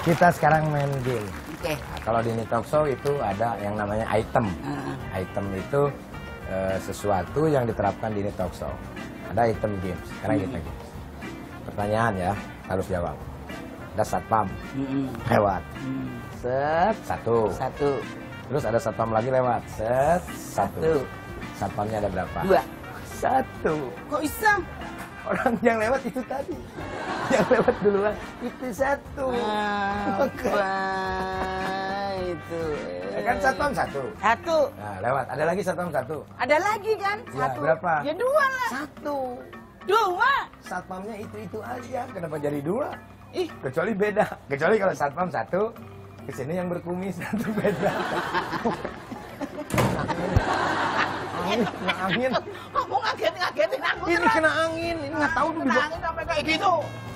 Kita sekarang main game. Oke. Nah, kalau di ini talk show itu ada yang namanya item. Item itu sesuatu yang diterapkan di ini talk show. Ada item games. Sekarang kita games. Pertanyaan ya, harus jawab. Ada satpam lewat. Set satu. Terus ada satpam lagi lewat. Set satu. Satpamnya ada berapa? 2. 1. Kok bisa? Orang yang lewat itu tadi. Yang lewat duluan itu 1. Apa itu? Ya kan satpam 1. 1. Nah, lewat. Ada lagi satpam 1. Ada lagi kan? Ya, 1. berapa? Ya 2 lah. 1. 2. Satpamnya itu aja. Kenapa jadi 2? Ih, Kecuali beda. Kecuali kalau satpam 1, kesini yang berkumis 1 beda. Kena angin. kamu ngagetin aku. Ini kena angin. Ini nggak tahu tuh di bawah. angin sampai kayak gitu.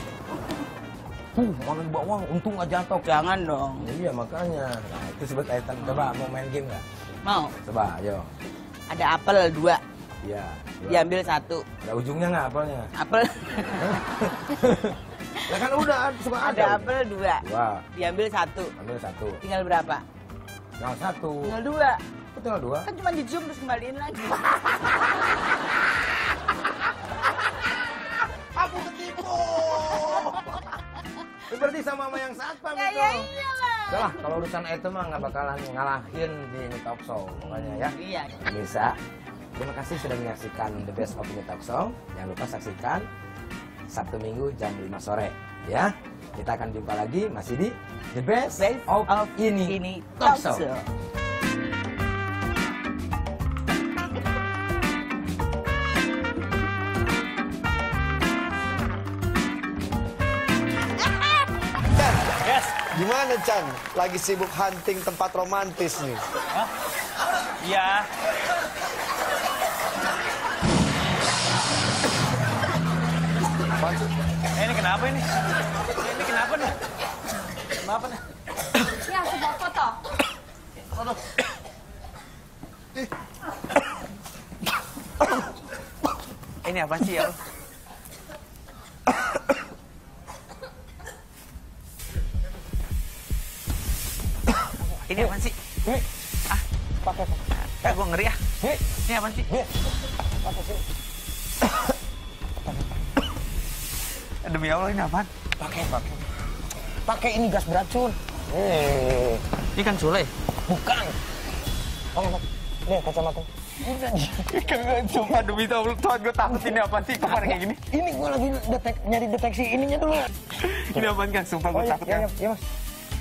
Mana di bawah. Untung nggak jatuh. Jangan dong. Iya makanya. Nah itu sebut item. Coba mau main game nggak? Mau. Coba, ayo. Ada apel 2. Iya. Diambil 1. Ada ujungnya nggak apelnya? Apel. Ya kan udah suka Ada apel 2. 2. Diambil 1. Ambil 1. Tinggal berapa? Yang 1. Tinggal 2. Kok tinggal 2? Kan cuma dicium terus kembaliin lagi. Aku ketipu. Berarti sama yang satpam Ya, itu. ya iyalah. Udah lah, kalau urusan itu mah nggak bakalan ngalahin di ini talk show. Pokoknya ya. Iya. Bisa. Terima kasih sudah menyaksikan The Best of Ini Talk Show. Jangan lupa saksikan Sabtu Minggu jam 5 sore. Ya. Kita akan jumpa lagi masih di The Best of Ini Talk Show. Gimana Chan? Lagi sibuk hunting tempat romantis nih. Hah? Iya. Ini kenapa ini? Ini kenapa nih? Kenapa nih? Ya, sebuah foto. Foto. Ini apa sih ya? Ini apa sih? Ah, pakai. Gue ngeri ah. Ini apa sih? Demi Allah ini apaan? Pakai ini gas beracun. Ini kan Sule. Bukan. Nih kacamata. Kagak, sumpah demi Allah, Tuhan gue takut ini apa sih kemarin kayak gini. Ini gue lagi nyari deteksi ininya dulu. Ini apaan kan? Sumpah gue takut kan. Iya mas.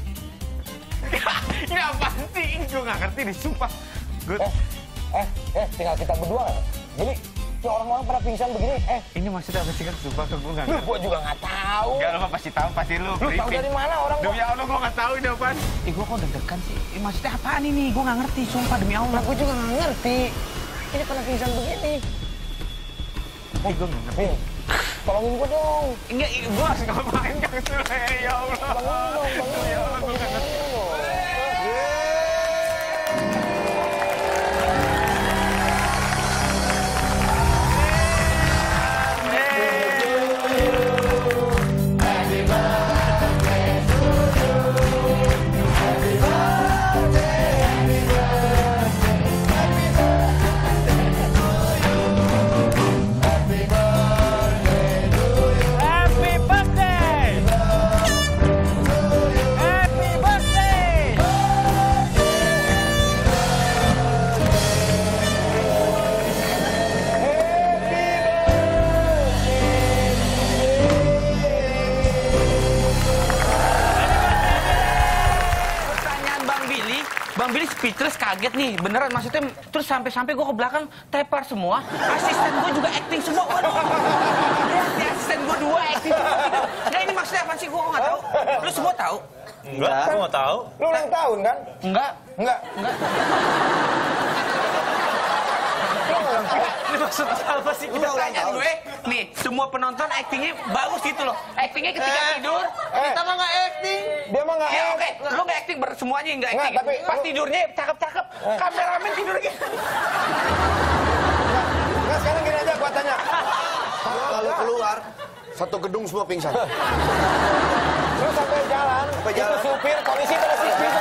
Ini apaan sih? Gue gak ngerti nih, sumpah. Gue... Tinggal kita berdua. Jadi orang-orang pada pingsan begini. Ini maksudnya apa sih kan? Sumpah gue gak ngerti. Gue juga nggak tahu. Enggak, lo pasti tahu, pasti lu. Lu tahu dari mana orang? Demi Allah gue gak tahu ini apaan. Gue kok deg-degan sih. Maksudnya apaan ini? Gue gak ngerti, sumpah demi Allah. Gue juga nggak ngerti. Ini pada pingsan begini. Gue gak ngerti. Tolongin gue dong. Enggak, gue harus ngapain Kang Sule? Ya Allah. Bangun dong. Ya Allah, gue gak ngerti. Bang Billy speechless, kaget nih, beneran maksudnya. Terus sampai gue ke belakang tepar semua, asisten gue juga acting semua. Waduh, berarti asisten gue 2 acting semua. Nah ini maksudnya apa sih? Gue nggak tahu. Lu semua tahu? Enggak, aku nggak tahu. Lu ulang tahun kan? Enggak. Ini maksudnya apa sih? Kita tanya gue. Nih, semua penonton actingnya bagus gitu loh. Actingnya ketika tidur, kita mah nggak acting. Dia mah nggak Ya acting. oke, lu nggak acting, semuanya nggak acting. Nggak, tapi- Pas tidurnya cakep-cakep, kameramen tidur gitu. Nah sekarang gini aja gua tanya. Lalu keluar, satu gedung semua pingsan. Lu sampai jam jalan. Itu supir, polisi terus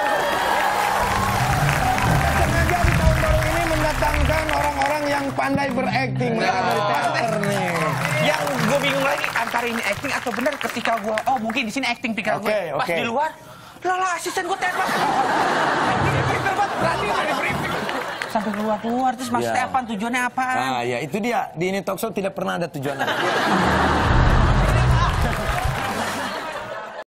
Sengaja di tahun baru ini mendatangkan orang-orang yang pandai berakting. Mereka dari teater nih. Yang gue bingung lagi antara ini acting atau benar ketika gue, oh mungkin di sini acting pikiran gue. Pas di luar, lah asisten gue teater. Pinter banget, berarti udah di briefing. Sampai keluar terus maksudnya apa, tujuannya apa? Nah, ya itu dia. Di ini talk show tidak pernah ada tujuannya.